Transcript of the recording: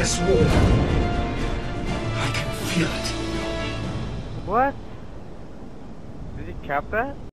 this war. I can feel it. What? Did he cap that?